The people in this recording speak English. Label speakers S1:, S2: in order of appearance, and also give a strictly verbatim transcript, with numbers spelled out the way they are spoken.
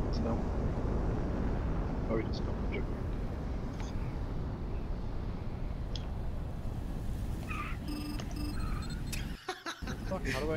S1: No. Oh, we just don't joke. Fuck, how do I